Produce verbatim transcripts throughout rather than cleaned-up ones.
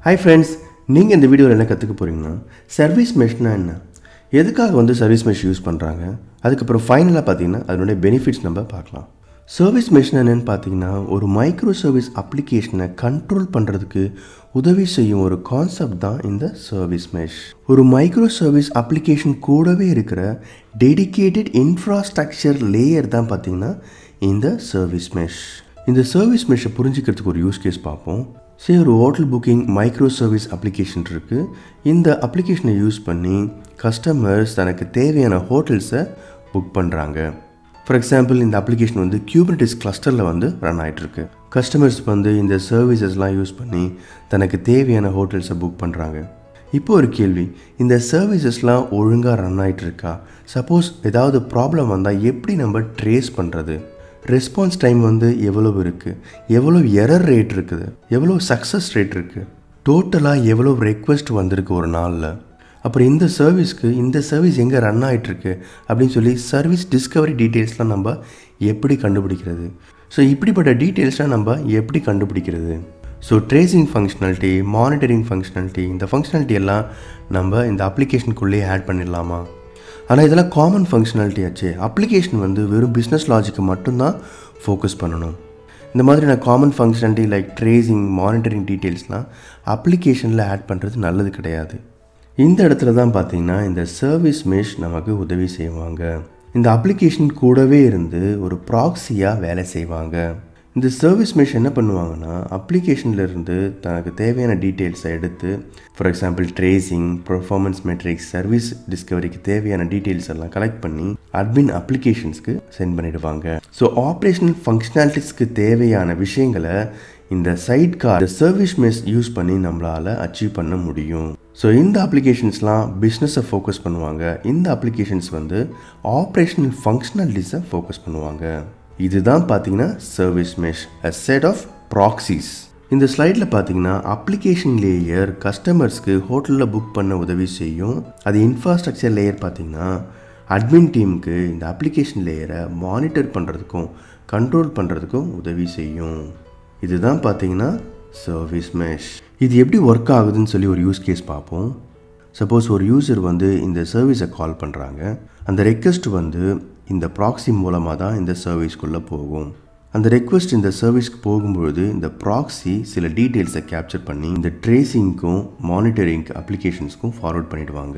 Hi friends, நீங்கள் இந்த வீடியோவில் என்ன கற்றுக்க போகிறீங்கன்னா சர்வீஸ் மெஷ்னா என்ன, எதுக்காக வந்து சர்வீஸ் மெஷ் யூஸ் பண்ணுறாங்க, அதுக்கப்புறம் ஃபைனலாக பார்த்தீங்கன்னா அதனுடைய பெனிஃபிட்ஸ் நம்ம பார்க்கலாம். சர்வீஸ் மெஷ்னா என்னென்னு பார்த்தீங்கன்னா ஒரு மைக்ரோ சர்வீஸ் அப்ளிகேஷனை கண்ட்ரோல் பண்ணுறதுக்கு உதவி செய்யும் ஒரு கான்செப்ட் தான் இந்த சர்வீஸ் மெஷ். ஒரு மைக்ரோ சர்வீஸ் அப்ளிகேஷன் கூடவே இருக்கிற டெடிகேட்டட் இன்ஃப்ராஸ்ட்ரக்சர் லேயர் தான் பார்த்தீங்கன்னா இந்த சர்வீஸ் மெஷ். இந்த சர்வீஸ் மெஷ்ஷை புரிஞ்சுக்கிறதுக்கு ஒரு யூஸ் கேஸ் பார்ப்போம். சரி, ஒரு hotel booking micro service application இருக்குது. இந்த அப்ளிகேஷனை யூஸ் பண்ணி கஸ்டமர்ஸ் தனக்கு தேவையான ஹோட்டல்ஸை புக் பண்ணுறாங்க. ஃபார் எக்ஸாம்பிள், இந்த அப்ளிகேஷன் வந்து கியூபர்னெட்டிஸ் கிளஸ்டரில் வந்து ரன் ஆகிட்டுருக்கு. கஸ்டமர்ஸ் வந்து இந்த சர்வீசஸ்லாம் யூஸ் பண்ணி தனக்கு தேவையான ஹோட்டல்ஸை புக் பண்ணுறாங்க. இப்போ ஒரு கேள்வி, இந்த சர்வீசஸ்லாம் ஒழுங்காக ரன் ஆகிட்டு இருக்கா? சப்போஸ் ஏதாவது ப்ராப்ளம் வந்தால் எப்படி நம்ம ட்ரேஸ் பண்ணுறது? ரெஸ்பான்ஸ் டைம் வந்து எவ்வளோ இருக்குது, எவ்வளோ எரர் ரேட் இருக்குது, எவ்வளோ சக்ஸஸ் ரேட் இருக்குது, டோட்டலாக எவ்வளோ ரெக்வெஸ்ட் வந்திருக்கு ஒரு நாளில், அப்புறம் இந்த சர்வீஸ்க்கு இந்த சர்வீஸ் எங்கே ரன் ஆகிட்டுருக்கு அப்படின்னு சொல்லி சர்வீஸ் டிஸ்கவரி டீட்டெயில்ஸ்லாம் நம்ம எப்படி கண்டுபிடிக்கிறது? ஸோ இப்படிப்பட்ட டீட்டெயில்ஸ்லாம் நம்ம எப்படி கண்டுபிடிக்கிறது? So tracing functionality, monitoring functionality, இந்த ஃபங்க்ஷனாலிட்டி எல்லாம் நம்ம இந்த அப்ளிகேஷனுக்குள்ளேயே ஆட் பண்ணிடலாமா? ஆனால் இதெல்லாம் காமன் ஃபங்க்ஷனாலிட்டி ஆச்சு. அப்ளிகேஷன் வந்து வெறும் பிஸ்னஸ் லாஜிக்கு மட்டும்தான் ஃபோக்கஸ் பண்ணணும். இந்த மாதிரியான common functionality like tracing, monitoring டீட்டெயில்ஸ்லாம் அப்ளிகேஷனில் ஆட் பண்ணுறது நல்லது கிடையாது. இந்த இடத்துல தான் பார்த்திங்கன்னா இந்த சர்வீஸ் மெஷ் நமக்கு உதவி செய்வாங்க. இந்த அப்ளிகேஷன் கூடவே இருந்து ஒரு ப்ராக்ஸியாக வேலை செய்வாங்க. இந்த சர்வீஸ் மெஷ் என்ன பண்ணுவாங்கன்னா அப்ளிகேஷன்லேருந்து தனக்கு தேவையான டீட்டெயில்ஸை எடுத்து, for example tracing, performance metrics, service டிஸ்கவரிக்கு தேவையான டீட்டெயில்ஸ் எல்லாம் கலெக்ட் பண்ணி அட்மின் அப்ளிகேஷன்ஸ்க்கு சென்ட் பண்ணிடுவாங்க. ஸோ ஆப்ரேஷனல் ஃபங்க்ஷனாலிட்டிஸ்க்கு தேவையான விஷயங்களை இந்த side car service mesh use பண்ணி நம்மளால் அச்சீவ் பண்ண முடியும். ஸோ இந்த அப்ளிகேஷன்ஸ்லாம் பிஸ்னஸை ஃபோக்கஸ் பண்ணுவாங்க. இந்த அப்ளிகேஷன்ஸ் வந்து ஆப்ரேஷனல் ஃபங்க்ஷனாலிட்டிஸை ஃபோக்கஸ் பண்ணுவாங்க. இதுதான் பார்த்தீங்கன்னா service mesh, a set of proxies. இந்த ஸ்லைடில் பார்த்தீங்கன்னா அப்ளிகேஷன் லேயர் கஸ்டமர்ஸ்க்கு ஹோட்டலில் புக் பண்ண உதவி செய்யும். அது இன்ஃப்ராஸ்ட்ரக்சர் லேயர் பார்த்தீங்கன்னா அட்மின் டீமுக்கு இந்த அப்ளிகேஷன் லேயரை மானிட்டர் பண்ணுறதுக்கும் கண்ட்ரோல் பண்ணுறதுக்கும் உதவி செய்யும். இதுதான் பார்த்தீங்கன்னா சர்வீஸ் மெஷ். இது எப்படி ஒர்க் ஆகுதுன்னு சொல்லி ஒரு யூஸ் கேஸ் பார்ப்போம். சப்போஸ் ஒரு யூசர் வந்து இந்த சர்வீஸை கால் பண்ணுறாங்க. அந்த ரெக்வெஸ்ட் வந்து இந்த ப்ராக்ஸி மூலமாக தான் இந்த சர்வீஸ்க்குள்ளே போகும். அந்த ரெக்வெஸ்ட் இந்த சர்வீஸ்க்கு போகும்பொழுது இந்த ப்ராக்ஸி சில டீட்டெயில்ஸை கேப்சர் பண்ணி இந்த ட்ரேசிங்க்கும் மானிட்டரிங் அப்ளிகேஷன்ஸ்க்கும் ஃபார்வர்ட் பண்ணிவிடுவாங்க.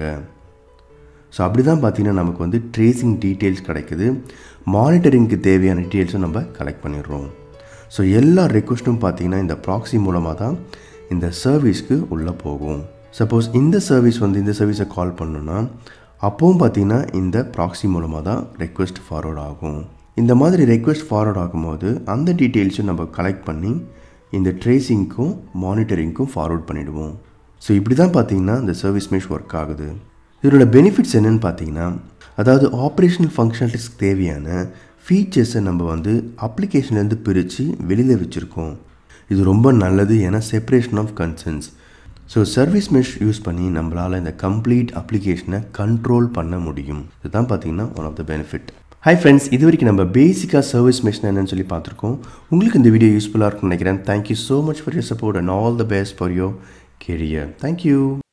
ஸோ அப்படி தான் பார்த்தீங்கன்னா நமக்கு வந்து ட்ரேசிங் டீட்டெயில்ஸ் கிடைக்குது. மானிட்டரிங்க்கு தேவையான டீட்டெயில்ஸும் நம்ம கலெக்ட் பண்ணிடுறோம். ஸோ எல்லா ரெக்வெஸ்ட்டும் பார்த்தீங்கன்னா இந்த ப்ராக்ஸி மூலமாக தான் இந்த சர்வீஸ்க்கு உள்ளே போகும். சப்போஸ் இந்த சர்வீஸ் வந்து இந்த சர்வீஸை கால் பண்ணணுன்னா அப்போவும் பார்த்தீங்கன்னா இந்த ப்ராக்ஸி மூலமாக தான் ரெக்வெஸ்ட் ஃபார்வர்ட் ஆகும். இந்த மாதிரி ரெக்வெஸ்ட் ஃபார்வர்ட் ஆகும்போது அந்த டீட்டெயில்ஸும் நம்ம கலெக்ட் பண்ணி இந்த ட்ரேசிங்க்கும் மானிட்டரிங்க்கும் ஃபார்வர்ட் பண்ணிவிடுவோம். ஸோ இப்படி தான் பார்த்தீங்கன்னா இந்த சர்வீஸ் மெஷ் ஒர்க் ஆகுது. இதோட பெனிஃபிட்ஸ் என்னென்னு பார்த்தீங்கன்னா, அதாவது ஆப்ரேஷனல் ஃபங்க்ஷனாலிட்டிஸ்க்கு தேவையான ஃபீச்சர்ஸை நம்ம வந்து அப்ளிகேஷன்லேருந்து பிரித்து வெளியில் வச்சுருக்கோம். இது ரொம்ப நல்லது, ஏன்னா separation of concerns. So service mesh use பண்ணி நம்மளால் இந்த கம்ப்ளீட் அப்ளிகேஷனை கண்ட்ரோல் பண்ண முடியும். இதுதான் பார்த்தீங்கன்னா one of the benefit. Hi friends, இது வரைக்கும் நம்ம பேசிக்காக சர்வீஸ் மெஷ்னா என்னன்னு சொல்லி பார்த்துருக்கோம். உங்களுக்கு இந்த வீடியோ யூஸ்ஃபுல்லாக இருக்கும்னு நினைக்கிறேன். Thank you so much for your support and all the best for your career. Thank you.